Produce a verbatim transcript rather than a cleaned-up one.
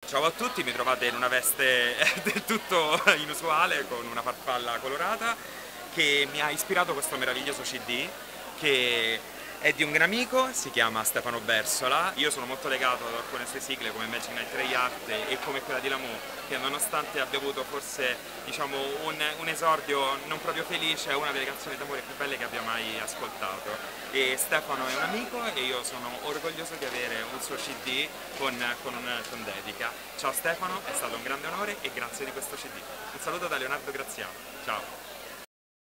Ciao a tutti, mi trovate in una veste del tutto inusuale con una farfalla colorata che mi ha ispirato questo meraviglioso C D che è di un gran amico, si chiama Stefano Bersola. Io sono molto legato ad alcune sue sigle come Magic Night Treyarch e come quella di Lamour, che nonostante abbia avuto forse diciamo, un, un esordio non proprio felice, è una delle canzoni d'amore più belle che abbia mai ascoltato. E Stefano è un amico e io sono orgoglioso di avere un suo C D con, con, un, con dedica. Ciao Stefano, è stato un grande onore e grazie di questo C D. Un saluto da Leonardo Graziano, ciao!